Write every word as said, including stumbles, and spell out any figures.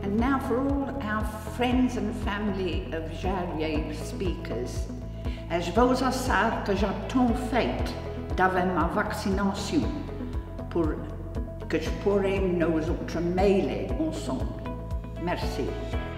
And now for all our friends and family of Jarier speakers, je veux dire que j'ai tout fait d'avoir ma vaccination pour que je pourrais nous autres mêler ensemble. Merci.